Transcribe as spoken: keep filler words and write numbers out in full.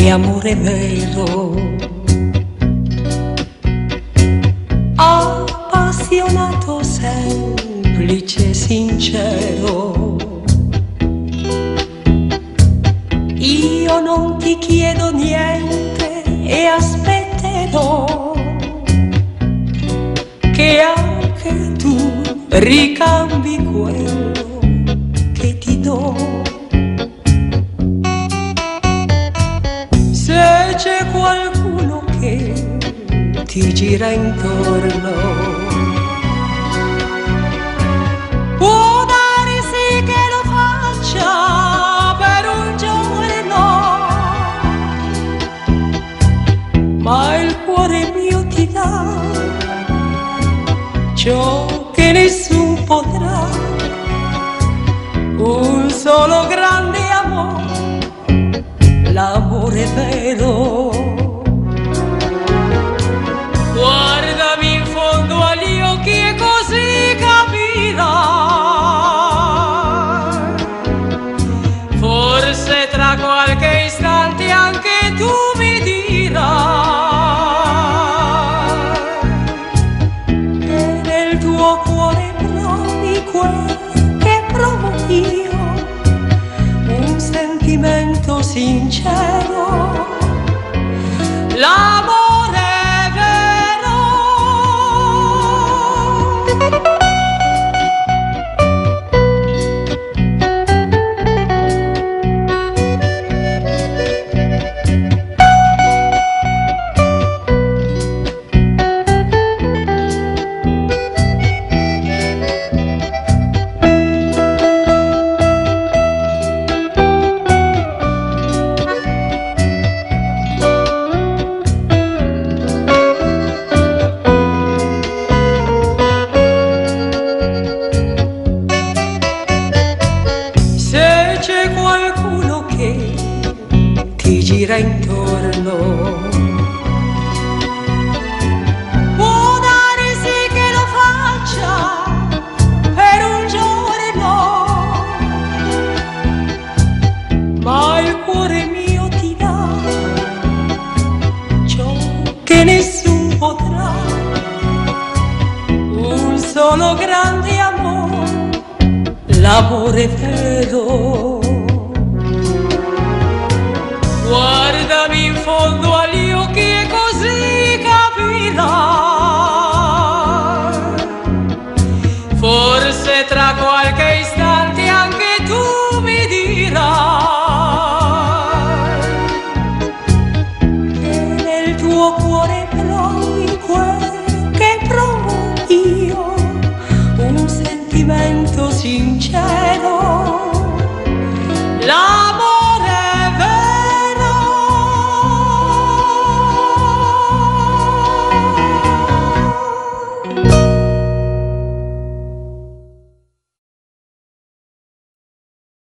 che amore vero, appassionato, semplice, sincero. Io non ti chiedo niente e aspetterò che anche tu ricambi quello che ti do. Se c'è qualcuno che ti gira intorno, può darsi che lo faccia per un giorno, ma il cuore mio ti dà ciò che nessun potrà, un solo grande amore, l'amore vero. Guardami in fondo agli occhi e così capirai, forse tra qualche istante anche tu mi dirai che nel tuo cuore provi quel che provo io, un sentimento sincero, l'amore ti gira intorno, può darsi che lo faccia per un giorno, ma il cuore mio ti dà ciò che nessun potrà, un solo grande amore, l'amore vero. Guardami in fondo agli occhi e così capirai, forse tra qualche istante anche tu mi dirai che nel tuo cuore provi quel